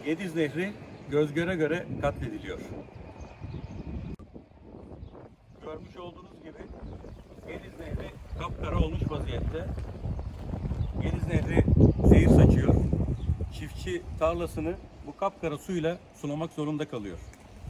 Gediz Nehri göz göre göre katlediliyor. Görmüş olduğunuz gibi Gediz Nehri kapkara olmuş vaziyette. Gediz Nehri zehir saçıyor. Çiftçi tarlasını bu kapkara suyla sulamak zorunda kalıyor.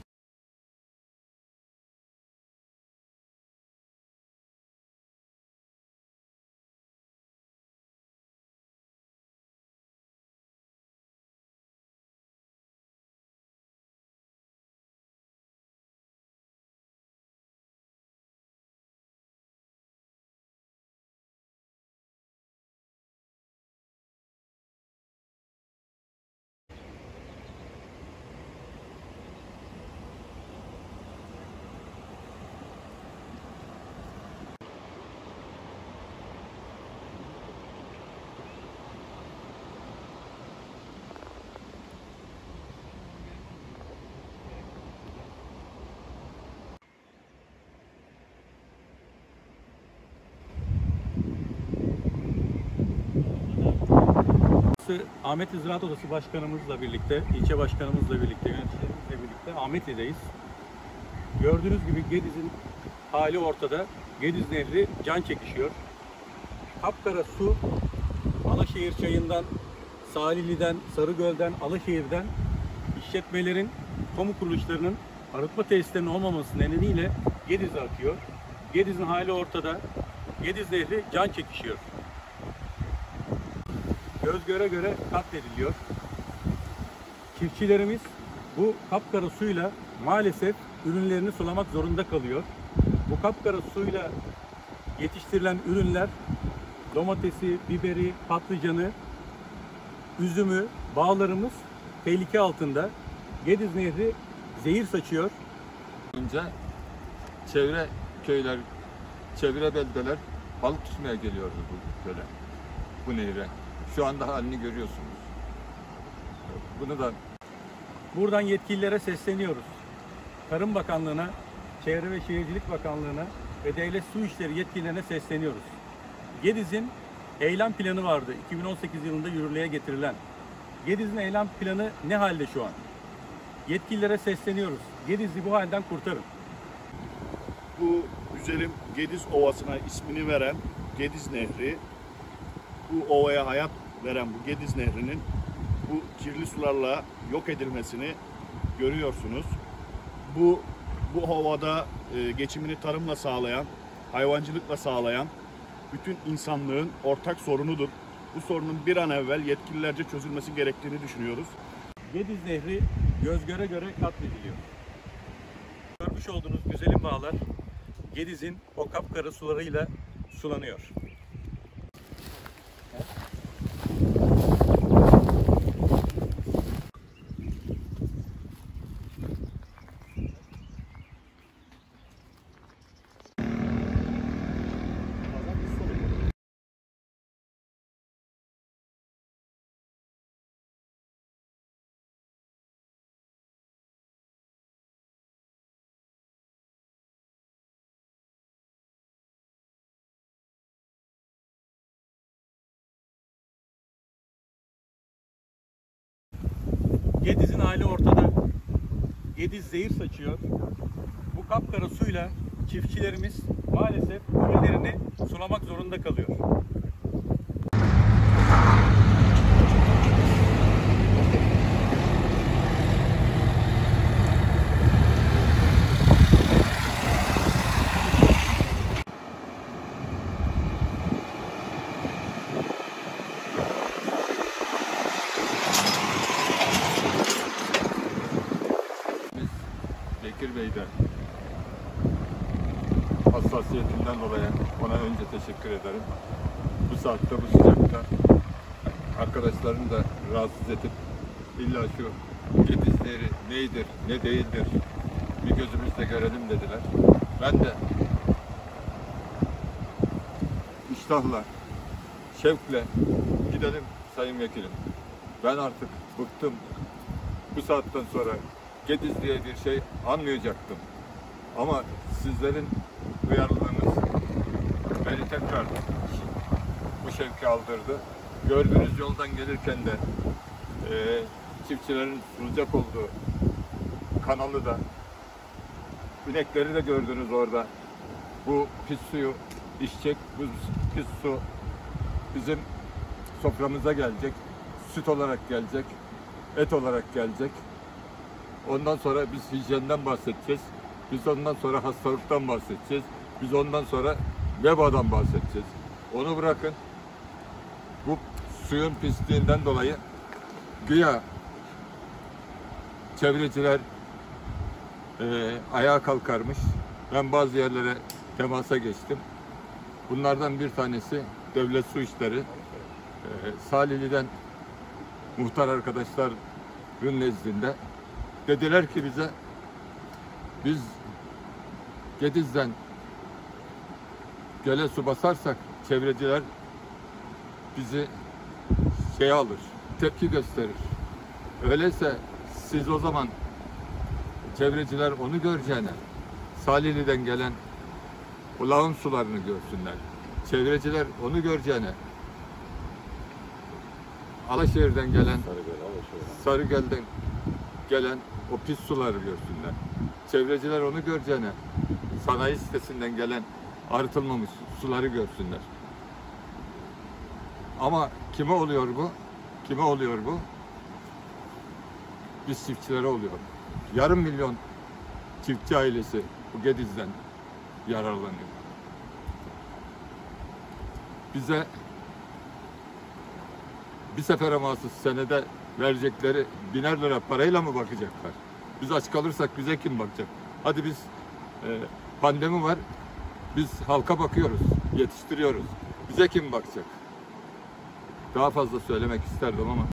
Ahmetli Ziraat Odası Başkanımızla birlikte, ilçe başkanımızla birlikte, yöneticilerimizle birlikte Ahmetli'deyiz. Gördüğünüz gibi Gediz'in hali ortada. Gediz Nehri can çekişiyor. Kapkara su Alaşehir Çayı'ndan, Salihli'den, Sarıgöl'den, Alaşehir'den işletmelerin, kamu kuruluşlarının arıtma tesislerinin olmaması nedeniyle Gediz'e akıyor. Gediz'in hali ortada. Gediz Nehri can çekişiyor. Göz göre göre katlediliyor. Çiftçilerimiz bu kapkara suyla maalesef ürünlerini sulamak zorunda kalıyor. Bu kapkara suyla yetiştirilen ürünler domatesi, biberi, patlıcanı, üzümü, bağlarımız tehlike altında. Gediz Nehri zehir saçıyor. Önce çevre köyler, çevre beldeler balık tutmaya geliyordu bu nehre. Şu anda halini görüyorsunuz. Bunu da buradan yetkililere sesleniyoruz. Tarım Bakanlığı'na, Çevre ve Şehircilik Bakanlığı'na ve Devlet Su İşleri yetkililerine sesleniyoruz. Gediz'in eylem planı vardı 2018 yılında yürürlüğe getirilen. Gediz'in eylem planı ne halde şu an? Yetkililere sesleniyoruz. Gediz'i bu halden kurtarın. Bu güzelim Gediz Ovası'na ismini veren Gediz Nehri, bu ovaya hayat veren bu Gediz Nehri'nin bu kirli sularla yok edilmesini görüyorsunuz. Bu ovada geçimini tarımla sağlayan, hayvancılıkla sağlayan bütün insanlığın ortak sorunudur. Bu sorunun bir an evvel yetkililerce çözülmesi gerektiğini düşünüyoruz. Gediz Nehri göz göre göre katlediliyor. Görmüş olduğunuz güzelim bağlar Gediz'in o kapkara sularıyla sulanıyor. Gediz'in hali ortada. Gediz zehir saçıyor. Bu kapkara suyla çiftçilerimiz maalesef ürünlerini sulamak zorunda kalıyor. Bekir Bey de hassasiyetinden dolayı ona önce teşekkür ederim. Bu saatte, bu sıcakta arkadaşlarını da rahatsız edip illa şu Gediz Nehri neydir, ne değildir bir gözümüzle görelim dediler. Ben de iştahla, şevkle gidelim Sayın Vekilim. Ben artık bıktım. Bu saatten sonra Gediz diye bir şey anmayacaktım. Ama sizlerin duyarlılığınız beni tekrar bu şevke aldırdı. Gördüğünüz yoldan gelirken de çiftçilerin sunacak olduğu kanalı da, inekleri de gördünüz orada. Bu pis suyu içecek, bu pis su bizim soframıza gelecek, süt olarak gelecek, et olarak gelecek. Ondan sonra biz hijyenden bahsedeceğiz, biz ondan sonra hastalıktan bahsedeceğiz, biz ondan sonra vebadan bahsedeceğiz. Onu bırakın, bu suyun pisliğinden dolayı güya çevreciler ayağa kalkarmış. Ben bazı yerlere temasa geçtim. Bunlardan bir tanesi Devlet Su İşleri. Salihli'den muhtar arkadaşların nezdinde dediler ki bize, biz Gediz'den göle su basarsak çevreciler bizi alır, tepki gösterir. Öyleyse siz o zaman çevreciler onu göreceğine Salihli'den gelen o lağım sularını görsünler. Çevreciler onu göreceğine Alaşehir'den gelen, Sarıgöl'den gelen o pis suları görsünler. Çevreciler onu göreceğine sanayi sitesinden gelen arıtılmamış suları görsünler. Ama kime oluyor bu? Kime oluyor bu? Biz çiftçilere oluyor. Yarım milyon çiftçi ailesi bu Gediz'den yararlanıyor. Bize bir sefere mahsus senede verecekleri 1000'er lira parayla mı bakacaklar? Biz aç kalırsak bize kim bakacak? Hadi biz pandemi var, biz halka bakıyoruz, yetiştiriyoruz. Bize kim bakacak? Daha fazla söylemek isterdim ama